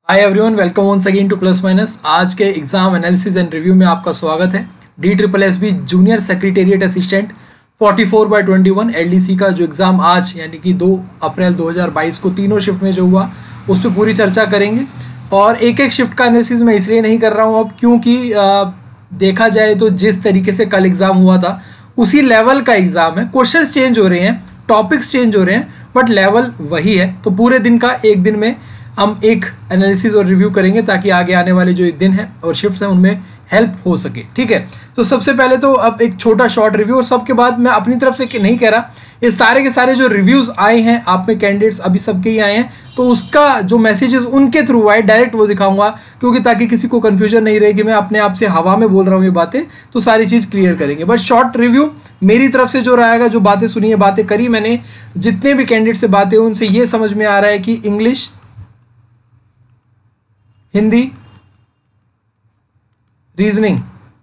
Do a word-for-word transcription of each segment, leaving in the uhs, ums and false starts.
Hi everyone, welcome once again to plus minus. आज के exam analysis and review में आपका स्वागत है। D triple S B junior secretariat assistant forty four by twenty one L D C का जो exam आज यानी कि दो अप्रैल दो हज़ार बाईस को तीनों शिफ्ट में जो हुआ उस पर पूरी चर्चा करेंगे। और एक एक शिफ्ट का एनालिसिस मैं इसलिए नहीं कर रहा हूँ अब क्योंकि आ, देखा जाए तो जिस तरीके से कल एग्जाम हुआ था उसी लेवल का एग्जाम है। क्वेश्चंस चेंज हो रहे हैं, टॉपिक्स चेंज हो रहे हैं, बट लेवल वही है। तो पूरे दिन का एक दिन में हम एक एनालिसिस और रिव्यू करेंगे ताकि आगे आने वाले जो दिन है और शिफ्ट्स हैं उनमें हेल्प हो सके। ठीक है, तो सबसे पहले तो अब एक छोटा शॉर्ट रिव्यू और सबके बाद मैं अपनी तरफ से नहीं कह रहा, ये सारे के सारे जो रिव्यूज आए हैं आप में कैंडिडेट्स अभी सबके ही आए हैं तो उसका जो मैसेजेस उनके थ्रू आए डायरेक्ट वो दिखाऊंगा, क्योंकि ताकि किसी को कंफ्यूजन नहीं रहे कि मैं अपने आप से हवा में बोल रहा हूँ ये बातें, तो सारी चीज़ क्लियर करेंगे। बट शॉर्ट रिव्यू मेरी तरफ से जो रहेगा, जो बातें सुनी है, बातें करी मैंने, जितने भी कैंडिडेट से बातें हुई उनसे ये समझ में आ रहा है कि इंग्लिश, हिंदी, रीजनिंग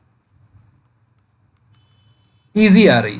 इजी आ रही है।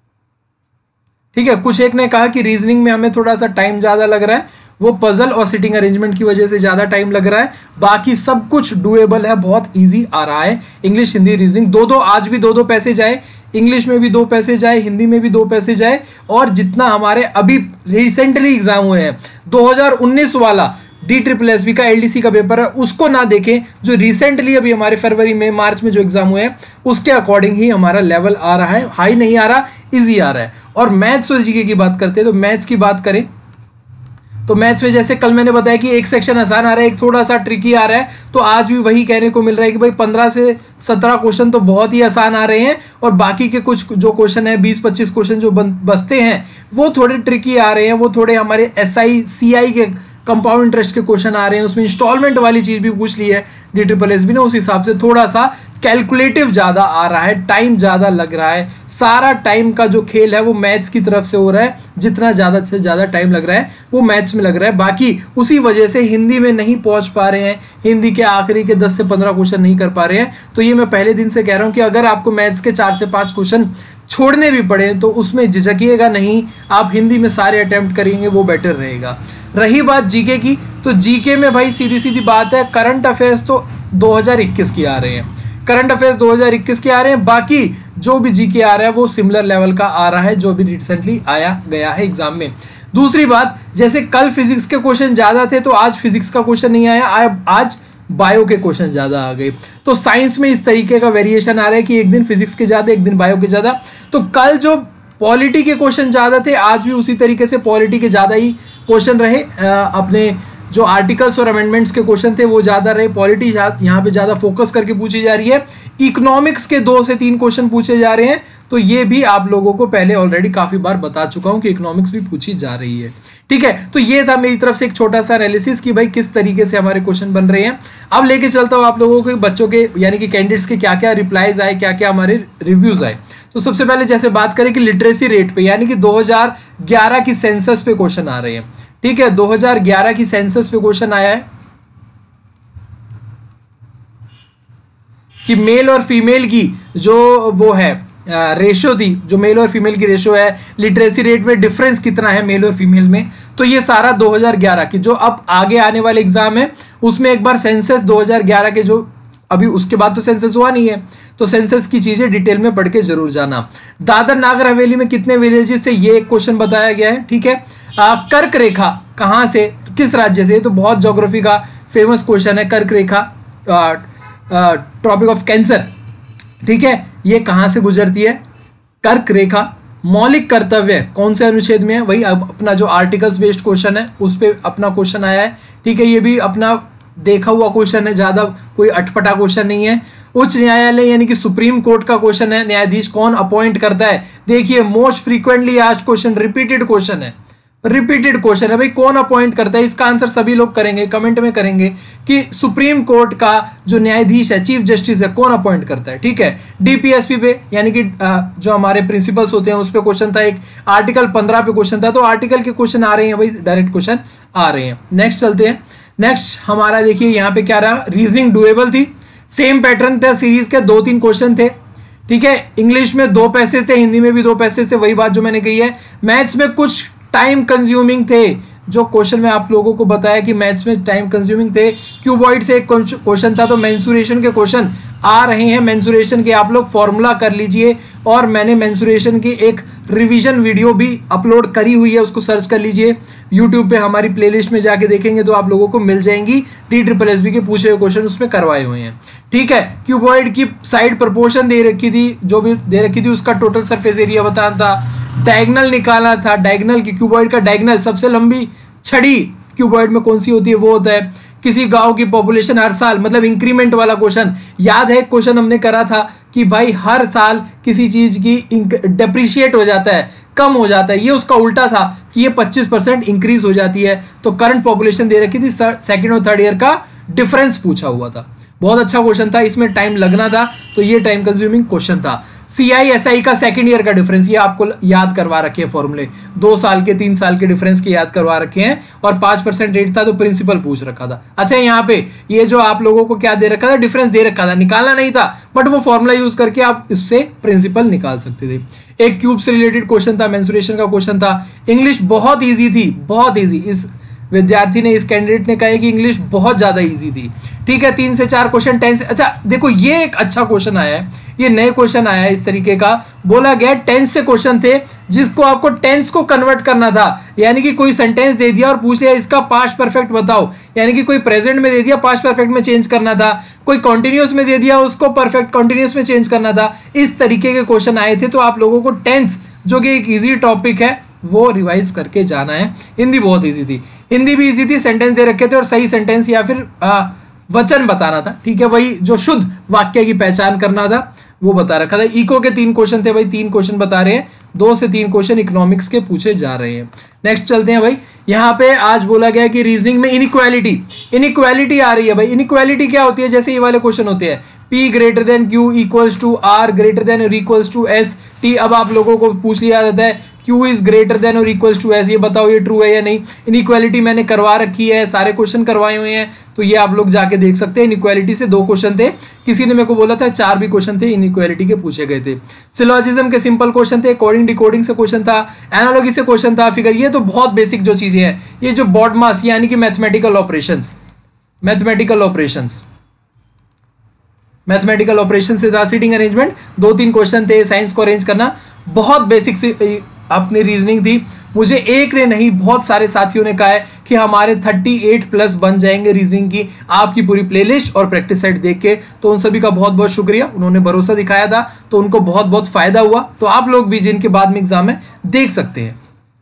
ठीक है, कुछ एक ने कहा कि रीजनिंग में हमें थोड़ा सा टाइम ज्यादा लग रहा है, वो पजल और सिटिंग अरेंजमेंट की वजह से ज्यादा टाइम लग रहा है। बाकी सब कुछ डुएबल है, बहुत इजी आ रहा है। इंग्लिश, हिंदी, रीजनिंग दो दो आज भी दो दो पैसे जाए, इंग्लिश में भी दो पैसे जाए, हिंदी में भी दो पैसे जाए। और जितना हमारे अभी रिसेंटली एग्जाम हुए हैं दो हज़ार उन्नीस वाला डी ट्रिपल एस बी का एल डी सी का पेपर है, उसको ना देखें, जो रिसेंटली अभी हमारे फरवरी में मार्च में जो एग्जाम हुए हैं उसके अकॉर्डिंग ही हमारा लेवल आ रहा है। हाई नहीं आ रहा, इजी आ रहा है। और मैथ्स और जीके की बात करते हैं तो मैथ्स की बात करें तो मैथ्स में जैसे कल मैंने बताया कि एक सेक्शन आसान आ रहा है, एक थोड़ा सा ट्रिकी आ रहा है, तो आज भी वही कहने को मिल रहा है कि भाई पंद्रह से सत्रह क्वेश्चन तो बहुत ही आसान आ रहे हैं और बाकी के कुछ जो क्वेश्चन है बीस पच्चीस क्वेश्चन जो बचते हैं वो थोड़े ट्रिकी आ रहे हैं, वो थोड़े हमारे एस आई सी आई के कंपाउंड इंटरेस्ट के क्वेश्चन आ रहे हैं। उसमें इंस्टॉलमेंट वाली चीज भी पूछ ली है डी ट्रिपल एस बी ने, उस हिसाब से थोड़ा सा कैलकुलेटिव ज्यादा आ रहा है, टाइम ज्यादा लग रहा है। सारा टाइम का जो खेल है वो मैथ्स की तरफ से हो रहा है, जितना ज्यादा से ज्यादा टाइम लग रहा है वो मैथ्स में लग रहा है। बाकी उसी वजह से हिंदी में नहीं पहुंच पा रहे हैं, हिंदी के आखिरी के दस से पंद्रह क्वेश्चन नहीं कर पा रहे हैं। तो ये मैं पहले दिन से कह रहा हूं कि अगर आपको मैथ्स के चार से पांच क्वेश्चन छोड़ने भी पड़े तो उसमें झिझकिएगा नहीं, आप हिंदी में सारे अटेम्प्ट करेंगे, वो बेटर रहेगा। रही बात जीके की, तो जीके में भाई सीधी सीधी बात है, करंट अफेयर्स तो दो हज़ार इक्कीस की आ रहे हैं, करंट अफेयर्स दो हज़ार इक्कीस के आ रहे हैं। बाकी जो भी जीके आ रहा है वो सिमिलर लेवल का आ रहा है जो भी रिसेंटली आया गया है एग्जाम में। दूसरी बात, जैसे कल फिजिक्स के क्वेश्चन ज्यादा थे तो आज फिजिक्स का क्वेश्चन नहीं आया, आज बायो के क्वेश्चन ज्यादा आ गए। तो साइंस में इस तरीके का वेरिएशन आ रहा है कि एक दिन फिजिक्स के ज्यादा, एक दिन बायो के ज्यादा। तो कल जो पॉलिटी के क्वेश्चन ज्यादा थे आज भी उसी तरीके से पॉलिटी के ज्यादा ही क्वेश्चन रहे। अपने जो आर्टिकल्स और अमेंडमेंट्स के क्वेश्चन थे वो ज्यादा रहे, पॉलिटी यहाँ पे ज्यादा फोकस करके पूछी जा रही है। इकोनॉमिक्स के दो से तीन क्वेश्चन पूछे जा रहे हैं, तो ये भी आप लोगों को पहले ऑलरेडी काफी बार बता चुका हूं कि इकोनॉमिक्स भी पूछी जा रही है। ठीक है, तो ये था मेरी तरफ से एक छोटा सा एनालिसिस कि भाई किस तरीके से हमारे क्वेश्चन बन रहे हैं। अब लेके चलता हूं आप लोगों के बच्चों के यानी कि कैंडिडेट्स के क्या क्या रिप्लाईज आए, क्या क्या हमारे रिव्यूज आए। तो सबसे पहले जैसे बात करें कि लिटरेसी रेट पे यानी कि दो हज़ार ग्यारह की सेंसस पे क्वेश्चन आ रहे हैं। ठीक है, दो हज़ार ग्यारह की सेंसस पे क्वेश्चन आया है कि मेल और फीमेल की जो वो है रेशियो थी, जो मेल और फीमेल की रेशियो है, लिटरेसी रेट में डिफरेंस कितना है मेल और फीमेल में। तो ये सारा दो हज़ार ग्यारह की, जो अब आगे आने वाले एग्जाम है उसमें एक बार सेंसस दो हज़ार ग्यारह के, जो अभी उसके बाद तो सेंसस हुआ नहीं है, तो सेंसस की चीजें डिटेल में पढ़ के जरूर जाना। दादर नागर हवेली में कितने विलेजेस थे ये एक क्वेश्चन बताया गया है। ठीक है, आ, कर्क रेखा कहां से, किस राज्य से, तो बहुत ज्योग्राफी का फेमस क्वेश्चन है। कर्क रेखा ट्रॉपिक ऑफ कैंसर, ठीक है, ये कहां से गुजरती है, कर्क रेखा। मौलिक कर्तव्य कौन से अनुच्छेद में है, वही अपना जो आर्टिकल्स बेस्ड क्वेश्चन है उस पर अपना क्वेश्चन आया है। ठीक है, ये भी अपना देखा हुआ क्वेश्चन है, ज्यादा कोई अटपटा क्वेश्चन नहीं है। उच्च न्यायालय यानी कि सुप्रीम कोर्ट का क्वेश्चन है, न्यायाधीश कौन अपॉइंट करता है। देखिए most frequently asked question, repeated question है, रिपीटेड क्वेश्चन है भाई, कौन अपॉइंट करता है। इसका आंसर सभी लोग करेंगे, कमेंट में करेंगे कि सुप्रीम कोर्ट का जो न्यायाधीश है, चीफ जस्टिस है, कौन अपॉइंट करता है। ठीक है, डीपीएसपी पे यानी कि जो हमारे प्रिंसिपल्स होते हैं उस पे क्वेश्चन था, एक आर्टिकल पंद्रह पे क्वेश्चन था, तो आर्टिकल के क्वेश्चन आ रहे हैं भाई, डायरेक्ट क्वेश्चन आ रहे हैं। नेक्स्ट चलते हैं। नेक्स्ट हमारा देखिए यहाँ पे क्या रहा, रीजनिंग डुएबल थी, सेम पैटर्न था, सीरीज के दो तीन क्वेश्चन थे। ठीक है, इंग्लिश में दो पैसे थे, हिंदी में भी दो पैसे थे, वही बात जो मैंने कही है। मैथ्स में कुछ टाइम कंज्यूमिंग थे, जो क्वेश्चन में आप लोगों को बताया कि मैथ्स में टाइम कंज्यूमिंग थे, क्यूबॉइड से एक क्वेश्चन था, तो मेंसुरेशन के क्वेश्चन आ रहे हैं। मेंसुरेशन के आप लोग फॉर्मूला कर लीजिए, और मैंने मेंसुरेशन की एक रिवीजन वीडियो भी अपलोड करी हुई है, उसको सर्च कर लीजिए यूट्यूब पे, हमारी प्लेलिस्ट में जाके देखेंगे तो आप लोगों को मिल जाएंगी। डी ट्रिपल एस बी के पूछे हुए क्वेश्चन उसमें करवाए हुए हैं, ठीक है। क्यूबॉइड की साइड प्रोपोर्शन दे रखी थी, जो भी दे रखी थी उसका टोटल सरफेस एरिया बताना था, डायगनल निकालना था, डायगनल की क्यूबॉइड का डायगनल सबसे लंबी छड़ी क्यूबॉइड में कौन सी होती है वो होता है, किसी गांव की पॉपुलेशन हर साल, मतलब इंक्रीमेंट वाला क्वेश्चन याद है, क्वेश्चन हमने करा था कि भाई हर साल किसी चीज की डेप्रिशिएट हो जाता है, कम हो जाता है, ये उसका उल्टा था कि ये पच्चीस परसेंट इंक्रीज हो जाती है। तो करंट पॉपुलेशन दे रखी थी, सेकंड और थर्ड ईयर का डिफरेंस पूछा हुआ था, बहुत अच्छा क्वेश्चन था, इसमें टाइम लगना था, तो ये टाइम कंज्यूमिंग क्वेश्चन था। सी आई एस आई का सेकंड ईयर का डिफरेंस, ये आपको याद करवा रखे हैं फॉर्मूले, दो साल के तीन साल के डिफरेंस के याद करवा रखे हैं, और पांच परसेंट रेट था तो प्रिंसिपल पूछ रखा था। अच्छा यहाँ पे ये जो आप लोगों को क्या दे रखा था, डिफरेंस दे रखा था, निकालना नहीं था, बट वो फॉर्मूला यूज करके आप इससे प्रिंसिपल निकाल सकते थे। एक क्यूब से रिलेटेड क्वेश्चन था, मेंसुरेशन का क्वेश्चन था, इंग्लिश बहुत ईजी थी, बहुत ईजी। इस विद्यार्थी ने, इस कैंडिडेट ने कहा कि इंग्लिश बहुत ज्यादा इजी थी, ठीक है। तीन से चार क्वेश्चन टेंस, अच्छा देखो ये एक अच्छा क्वेश्चन आया है, ये नए क्वेश्चन आया है इस तरीके का, बोला गया टेंस से क्वेश्चन थे जिसको आपको टेंस को कन्वर्ट करना था, यानी कि कोई सेंटेंस दे दिया और पूछ लिया इसका पास्ट परफेक्ट बताओ, यानी कि कोई प्रेजेंट में दे दिया पास्ट परफेक्ट में चेंज करना था, कोई कॉन्टिन्यूअस में दे दिया उसको परफेक्ट कॉन्टिन्यूअस में चेंज करना था, इस तरीके के क्वेश्चन आए थे। तो आप लोगों को टेंस जो कि एक ईजी टॉपिक है वो रिवाइज करके जाना है। हिंदी बहुत इजी थी, हिंदी भी इजी थी, सेंटेंस दे रखे थे और सही सेंटेंस या फिर आ, वचन बताना था, ठीक है, वही जो शुद्ध वाक्य की पहचान करना था वो बता रखा था। इको के तीन क्वेश्चन थे भाई, तीन क्वेश्चन बता रहे हैं, दो से तीन क्वेश्चन इकोनॉमिक्स के पूछे जा रहे हैं। नेक्स्ट चलते हैं भाई, यहाँ पे आज बोला गया कि रीजनिंग में इनइक्वालिटी इनइक्वालिटी आ रही है भाई। इनइक्वालिटी क्या होती है, जैसे ये वाले क्वेश्चन होते हैं, P greater than Q equals to R greater than और इक्वल्स टू S T। अब आप लोगों को पूछ लिया जाता है Q इज ग्रेटर देन और इक्वल्स टू S, ये बताओ ये ट्रू है या नहीं। इनइक्वालिटी मैंने करवा रखी है, सारे क्वेश्चन करवाए हुए हैं, तो ये आप लोग जाके देख सकते हैं। इनइक्वालिटी से दो क्वेश्चन थे, किसी ने मेरे को बोला था चार भी क्वेश्चन थे इनइक्वालिटी के पूछे गए थे। सिलोजिज्म के सिंपल क्वेश्चन थे, कोडिंग डिकोडिंग से क्वेश्चन था, एनालॉजी से क्वेश्चन था, फिगर, ये तो बहुत बेसिक जो चीजें हैं। ये जो बॉड मास यानी कि mathematical operations, mathematical operations mathematical operation से था, सीटिंग अरेंजमेंट, दो तीन क्वेश्चन थे, साइंस को अरेंज करना, बहुत बेसिक से अपनी रीजनिंग थी। मुझे एक ने नहीं बहुत सारे साथियों ने कहा है कि हमारे अड़तीस प्लस बन जाएंगे रीजनिंग की आपकी पूरी प्लेलिस्ट और प्रैक्टिस सेट देख के, तो उन सभी का बहुत बहुत शुक्रिया, उन्होंने भरोसा दिखाया था तो उनको बहुत बहुत फायदा हुआ। तो आप लोग भी जिनके बाद में एग्जाम में देख सकते हैं।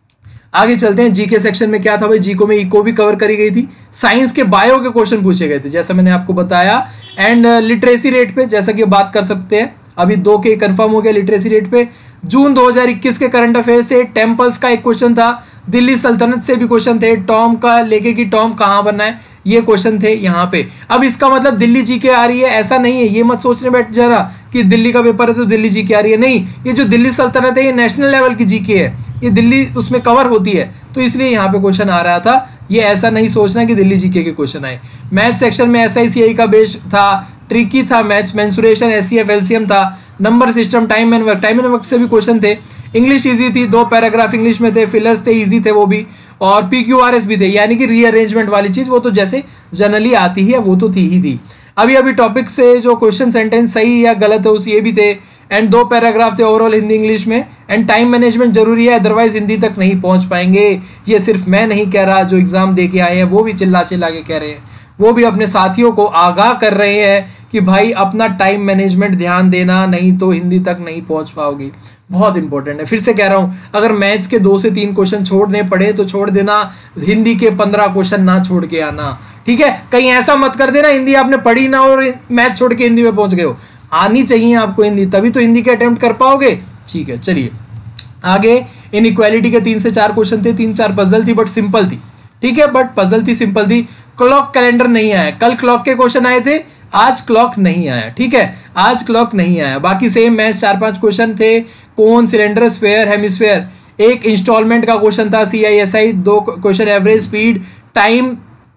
आगे चलते हैं, जीके सेक्शन में क्या था भाई, जीको में इको भी कवर करी गई थी, साइंस के बायो के क्वेश्चन पूछे गए थे जैसा मैंने आपको बताया, एंड लिटरेसी रेट पे जैसा कि बात कर सकते हैं, अभी दो के कंफर्म हो गया लिटरेसी रेट पे। जून दो हज़ार इक्कीस के करंट अफेयर से टेम्पल्स का एक क्वेश्चन था, दिल्ली सल्तनत से भी क्वेश्चन थे, टॉम का लेके कि टॉम कहाँ बनना है, ये क्वेश्चन थे यहाँ पे। अब इसका मतलब दिल्ली जीके आ रही है ऐसा नहीं है, ये मत सोचने बैठ जाना कि दिल्ली का पेपर है तो दिल्ली जीके आ रही है, नहीं, ये जो दिल्ली सल्तनत है ये नेशनल लेवल की जीके है, ये दिल्ली उसमें कवर होती है, तो इसलिए यहाँ पे क्वेश्चन आ रहा था। ये ऐसा नहीं सोचना कि दिल्ली जीके के क्वेश्चन आए। मैथ सेक्शन में एस आई सी आई का बेस था, ट्रिकी था maths, mensuration, S C F, L C M था, number system, time and work, time and work से भी क्वेश्चन थे। इंग्लिश इजी थी, दो पैराग्राफ इंग्लिश में थे, फिलर्स थे, इजी थे वो भी, और पी क्यू आर एस भी थे, यानी कि रीअरेंजमेंट वाली चीज, वो तो जैसे जनरली आती है वो तो थी ही थी। अभी अभी टॉपिक से जो क्वेश्चन सेंटेंस सही या गलत है उस ये भी थे, एंड दो पैराग्राफ थे ओवरऑल हिंदी इंग्लिश में, एंड टाइम मैनेजमेंट जरूरी है अदरवाइज हिंदी तक नहीं पहुंच पाएंगे। ये सिर्फ मैं नहीं कह रहा, जो एग्जाम दे के आए हैं वो भी चिल्ला चिल्ला के कह रहे हैं, वो भी अपने साथियों को आगाह कर रहे हैं कि भाई अपना टाइम मैनेजमेंट ध्यान देना, नहीं तो हिंदी तक नहीं पहुंच पाओगे। बहुत इंपॉर्टेंट है, फिर से कह रहा हूं, अगर मैथ्स के दो से तीन क्वेश्चन छोड़ने पड़े तो छोड़ देना, हिंदी के पंद्रह क्वेश्चन ना छोड़ के आना, ठीक है। कहीं ऐसा मत कर देना हिंदी आपने पढ़ी ना और मैथ छोड़ के हिंदी में पहुंच गए हो, आनी चाहिए आपको हिंदी, तभी तो हिंदी के अटेम्प्ट कर पाओगे, ठीक है। चलिए आगे, इनइक्वालिटी के तीन से चार क्वेश्चन थे, तीन चार पजल थी बट सिंपल थी, ठीक है, बट पजल थी, सिंपल थी। क्लॉक कैलेंडर नहीं आया, कल क्लॉक के क्वेश्चन आए थे, आज क्लॉक नहीं आया, ठीक है, आज क्लॉक नहीं आया। बाकी सेम मैथ चार पांच क्वेश्चन थे, कोन, सिलेंडर, स्फेयर, हेमिस्फेयर, एक इंस्टॉलमेंट का क्वेश्चन था, सी आई एस आई, दो क्वेश्चन एवरेज, स्पीड, टाइम,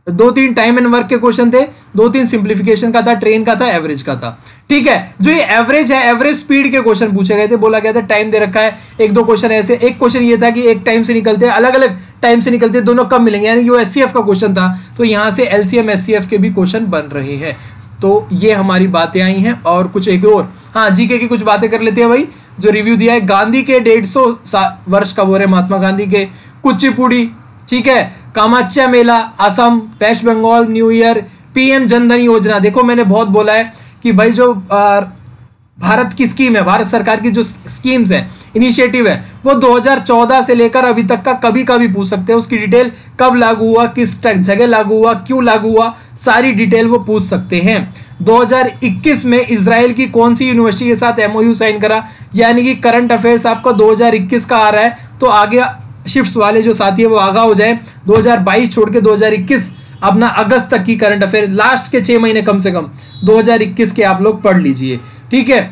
दो तीन टाइम एंड वर्क के क्वेश्चन थे, दो तीन सिंप्लीफिकेशन का था, ट्रेन का था, एवरेज का था। ठीक है, जो ये एवरेज है, एवरेज स्पीड के क्वेश्चन पूछे गए थे, बोला गया था टाइम दे रखा है, एक दो क्वेश्चन ऐसे, एक क्वेश्चन ये था कि एक टाइम से निकलते हैं, अलग अलग टाइम से निकलते हैं, दोनों कब मिलेंगे, यानी कि वो एससीएफ का क्वेश्चन था, तो यहां से एलसीएम एससीएफ के भी क्वेश्चन बन रहे हैं। तो ये हमारी बातें आई हैं। और कुछ एक और, हाँ जीके की कुछ बातें कर लेते हैं भाई। जो रिव्यू दिया है, गांधी के डेढ़ सौ वर्ष का वो रहे, महात्मा गांधी के, कुचिपुड़ी, ठीक है, कामाख्या मेला, Assam, west Bengal, new year, PM Jan Dhan Yojana. देखो मैंने बहुत बोला है कि भाई जो आ, भारत की स्कीम है, भारत सरकार की जो स्कीम्स है, इनिशिएटिव है, वो दो हज़ार चौदह से लेकर अभी तक का कभी कभी पूछ सकते हैं, उसकी डिटेल कब लागू हुआ, किस जगह लागू हुआ, क्यों लागू हुआ, सारी डिटेल वो पूछ सकते हैं। दो हज़ार इक्कीस में इजराइल की कौन सी यूनिवर्सिटी के साथ एमओयू साइन करा, यानी कि करंट अफेयर्स आपका दो हज़ार इक्कीस का आ रहा है, तो आगे शिफ्ट्स वाले जो साथी है वो आगा हो जाए, दो हज़ार बाईस छोड़ के दो हज़ार इक्कीस अपना अगस्त तक की करंट अफेयर, लास्ट के छह महीने कम से कम दो हज़ार इक्कीस के आप लोग पढ़ लीजिए। ठीक है,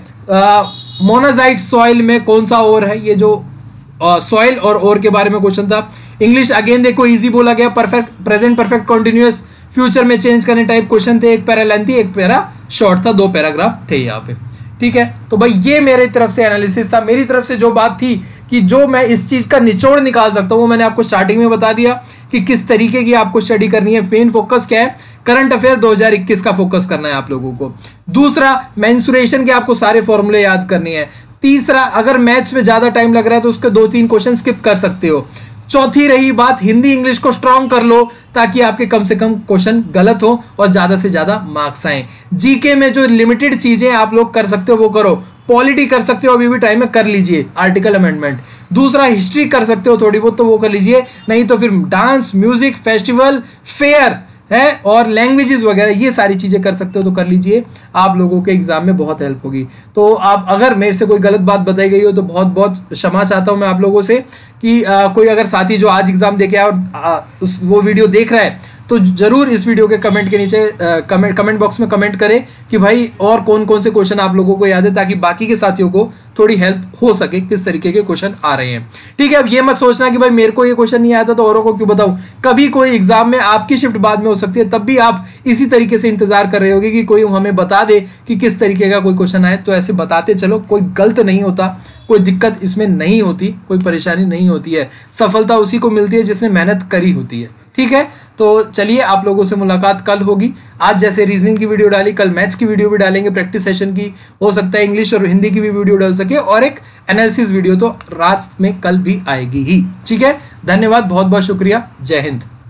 मोनाजाइट सॉइल में कौन सा ओर है, ये जो सॉइल और ओर के बारे में क्वेश्चन था। इंग्लिश अगेन देखो इजी बोला गया, perfect, present perfect, continuous, future में चेंज करने टाइप क्वेश्चन थे, एक पैरा लेंथी एक पैरा शॉर्ट था, दो पैराग्राफ थे यहाँ पे। ठीक है, तो भाई ये मेरी तरफ से एनालिसिस था, मेरी तरफ से जो बात थी कि जो मैं इस चीज का निचोड़ निकाल सकता हूं वो मैंने आपको स्टार्टिंग में बता दिया कि किस तरीके की आपको स्टडी करनी है। मेन फोकस क्या है, करंट अफेयर दो हज़ार इक्कीस का फोकस करना है आप लोगों को। दूसरा, मेंसुरेशन के आपको सारे फॉर्मूले याद करने हैं। तीसरा, अगर मैथ्स में ज्यादा टाइम लग रहा है तो उसके दो तीन क्वेश्चन स्किप कर सकते हो। चौथी रही बात, हिंदी इंग्लिश को स्ट्रांग कर लो ताकि आपके कम से कम क्वेश्चन गलत हो और ज्यादा से ज्यादा मार्क्स आए। जीके में जो लिमिटेड चीजें आप लोग कर सकते हो वो करो। पॉलिटी कर सकते हो, अभी भी टाइम में कर लीजिए, आर्टिकल अमेंडमेंट। दूसरा, हिस्ट्री कर सकते हो थोड़ी बहुत तो वो कर लीजिए, नहीं तो फिर डांस, म्यूजिक, फेस्टिवल, फेयर है और लैंग्वेजेस वगैरह ये सारी चीजें कर सकते हो तो कर लीजिए, आप लोगों के एग्जाम में बहुत हेल्प होगी। तो आप अगर मेरे से कोई गलत बात बताई गई हो तो बहुत बहुत क्षमा चाहता हूं मैं आप लोगों से कि आ, कोई अगर साथी जो आज एग्जाम दे के आया और आ, उस वो वीडियो देख रहा है तो जरूर इस वीडियो के कमेंट के नीचे कमेंट कमेंट बॉक्स में कमेंट करें कि भाई और कौन कौन से क्वेश्चन आप लोगों को याद है, ताकि बाकी के साथियों को थोड़ी हेल्प हो सके किस तरीके के क्वेश्चन आ रहे हैं। ठीक है, अब ये मत सोचना कि भाई मेरे को ये क्वेश्चन नहीं आया था तो औरों को क्यों बताऊं। कभी कोई एग्जाम में आपकी शिफ्ट बाद में हो सकती है, तब भी आप इसी तरीके से इंतजार कर रहे होगे कि कोई हमें बता दे कि किस तरीके का कोई क्वेश्चन आए। तो ऐसे बताते चलो, कोई गलत नहीं होता, कोई दिक्कत इसमें नहीं होती, कोई परेशानी नहीं होती है। सफलता उसी को मिलती है जिसने मेहनत करी होती है। ठीक है, तो चलिए आप लोगों से मुलाकात कल होगी। आज जैसे रीजनिंग की वीडियो डाली, कल मैथ्स की वीडियो भी डालेंगे, प्रैक्टिस सेशन की, हो सकता है इंग्लिश और हिंदी की भी वीडियो डाल सके, और एक एनालिसिस वीडियो तो रात में कल भी आएगी ही। ठीक है, धन्यवाद, बहुत बहुत शुक्रिया, जय हिंद।